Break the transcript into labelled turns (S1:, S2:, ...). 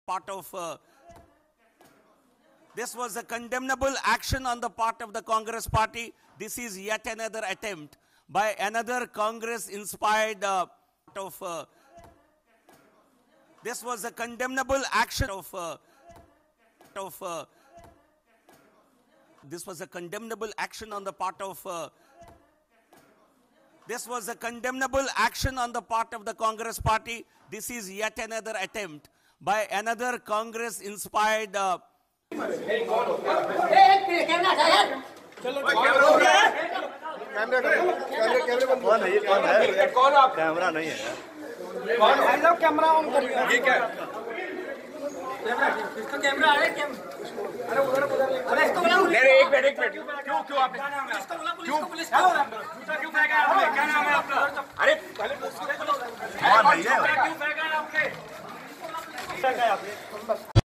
S1: part of this was a condemnable action on the part of the Congress party. This is yet another attempt by another Congress-inspired this was a condemnable action this was a condemnable action on the part of this was a condemnable action on the part of the Congress party. This is yet another attempt by another Congress-inspired
S2: camera नहीं है camera on करिए ठीक है इसका camera है अरे उधर अरे इसको बुलाओ मेरे एक मिनट क्यों आपने इसको बुला पुलिस को जूता क्यों फेंका आपने क्या नाम है आपका अरे पहले पुलिस को क्यों फेंका आपने